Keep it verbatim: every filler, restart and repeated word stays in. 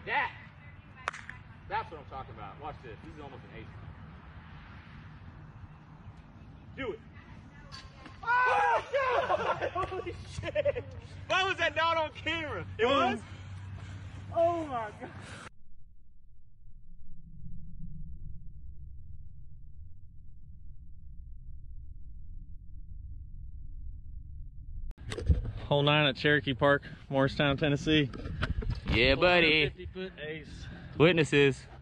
That. That's what I'm talking about. Watch this. This is almost an ace. Do it. Oh, God! Holy shit! Why was that not on camera? It was? Oh, my God. Hole nine at Cherokee Park, Morristown, Tennessee. Yeah, buddy. fifty foot ace. Witnesses.